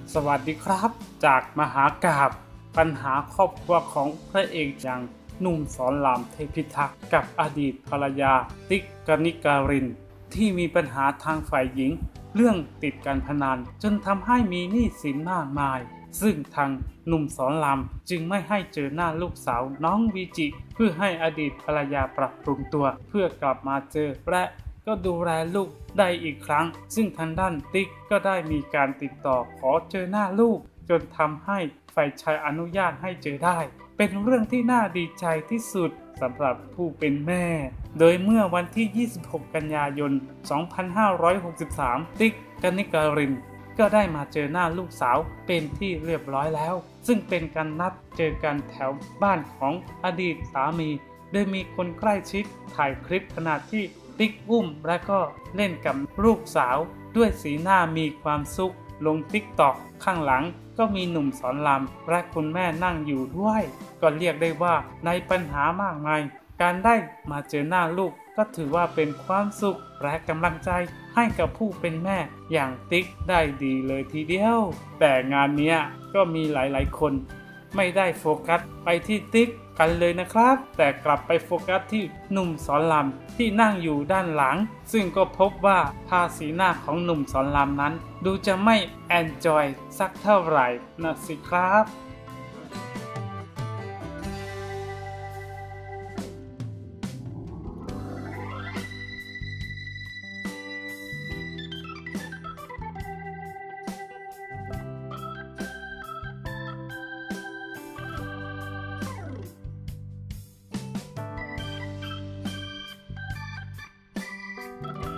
สวัสดีครับจากมหากาพย์ปัญหาครอบครัวของพระเอกอย่างหนุ่มสอนรามเทพิทักษ์กับอดีตภรรยาติ๊กกนิการินที่มีปัญหาทางฝ่ายหญิงเรื่องติดการพนันจนทำให้มีหนี้สินมากมายซึ่งทางหนุ่มสอนรามจึงไม่ให้เจอหน้าลูกสาวน้องวีจิเพื่อให้อดีตภรรยาปรับปรุงตัวเพื่อกลับมาเจอและก็ดูแลลูกได้อีกครั้งซึ่งทางด้านติ๊กก็ได้มีการติดต่อขอเจอหน้าลูกจนทำให้ฝ่ายชายอนุญาตให้เจอได้เป็นเรื่องที่น่าดีใจที่สุดสำหรับผู้เป็นแม่โดยเมื่อวันที่ 26 กันยายน 2563 ติ๊กกนิการินก็ได้มาเจอหน้าลูกสาวเป็นที่เรียบร้อยแล้วซึ่งเป็นการนัดเจอกันแถวบ้านของอดีตสามีโดยมีคนใกล้ชิดถ่ายคลิปขณะที่ติ๊กอุ้มและก็เล่นกับลูกสาวด้วยสีหน้ามีความสุขลงติ๊กต็อกข้างหลังก็มีหนุ่มสอนรามและคุณแม่นั่งอยู่ด้วยก็เรียกได้ว่าในปัญหามากมายการได้มาเจอหน้าลูกก็ถือว่าเป็นความสุขและกำลังใจให้กับผู้เป็นแม่อย่างติ๊กได้ดีเลยทีเดียวแต่งานนี้ก็มีหลายๆคนไม่ได้โฟกัสไปที่ติ๊กกันเลยนะครับแต่กลับไปโฟกัสที่หนุ่มสอนรามที่นั่งอยู่ด้านหลังซึ่งก็พบว่าท่าสีหน้าของหนุ่มสอนรามนั้นดูจะไม่แอนจอยสักเท่าไหร่นะสิครับ